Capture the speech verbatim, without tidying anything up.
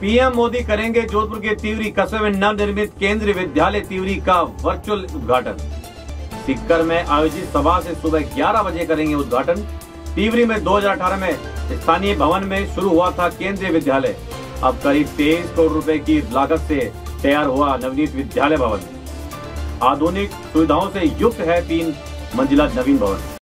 PM Modi करेंगे जोधपुर के तिवरी कस्बे में नवनिर्मित केंद्रीय विद्यालय तिवरी का वर्चुअल उद्घाटन। सीकर में आयोजित सभा से सुबह ग्यारह बजे करेंगे उद्घाटन। तिवरी में दो हजार अठारह में स्थानीय भवन में शुरू हुआ था केंद्रीय विद्यालय। अब करीब तेईस करोड़ रुपए की लागत से तैयार हुआ नवनीत विद्यालय भवन। आधुनिक सुविधाओं से युक्त है तीन मंजिला नवीन भवन।